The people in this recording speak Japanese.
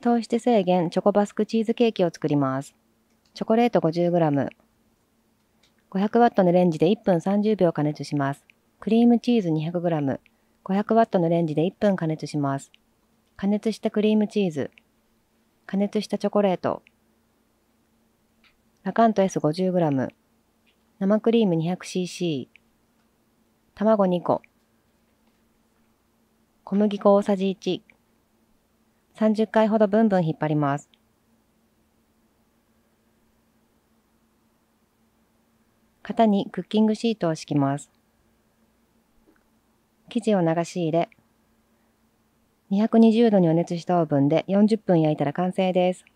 糖質制限チョコバスクチーズケーキを作ります。チョコレート 50g。500W のレンジで1分30秒加熱します。クリームチーズ 200g。500W のレンジで1分加熱します。加熱したクリームチーズ。加熱したチョコレート。ラカント S50g。生クリーム 200cc。卵2個。小麦粉大さじ1。30回ほどブンブン引っ張ります。型にクッキングシートを敷きます。生地を流し入れ、220度に予熱したオーブンで40分焼いたら完成です。